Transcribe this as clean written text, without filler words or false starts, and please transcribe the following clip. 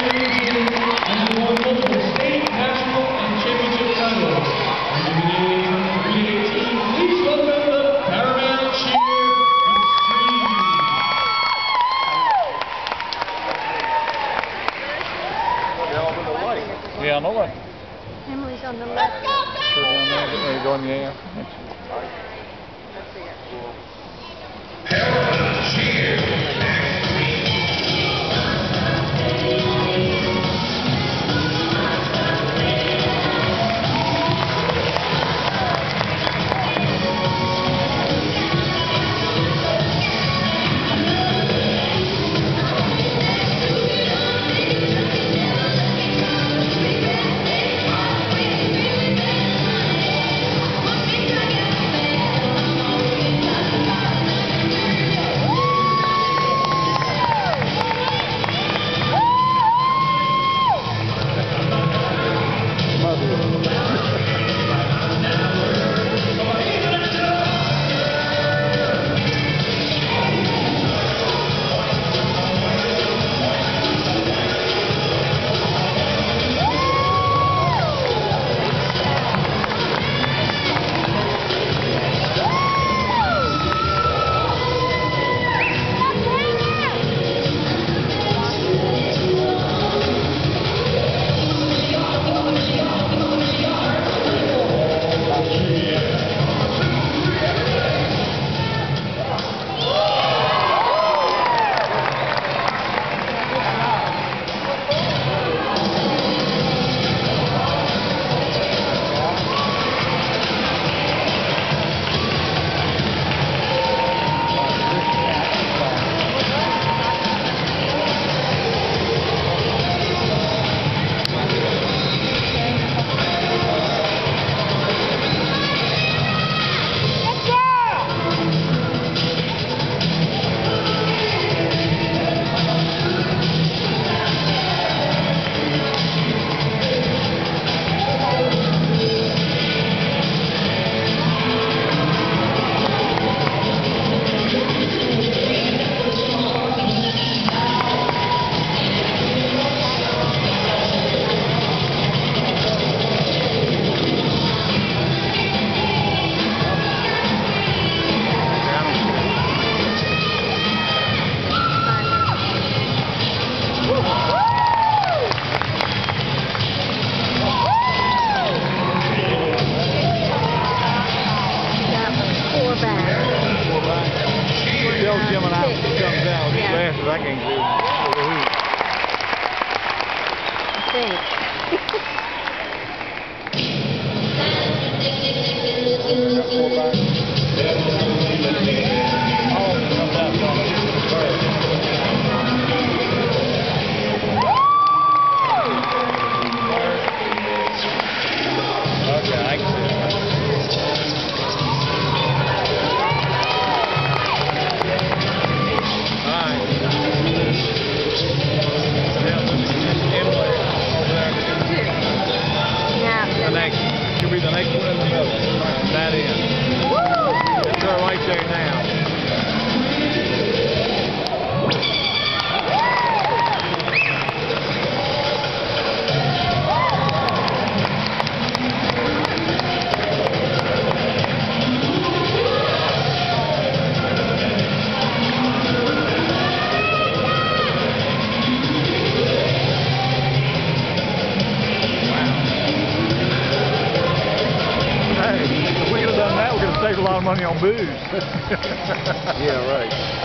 region and won multiple state, national, and championship titles. Originating from 318, please welcome the Paramount cheer Xtreme. Yeah, on the left. Emily's on the left. Go down there, get ready to go in the air. Paramount cheer. Tell Jim and I when he comes out, as fast as I can do. Okay, I can see it. She'll be the next one in the middle. That is. Woo! That's her right there now. If we could have done that, we could have saved a lot of money on booze. Yeah, right.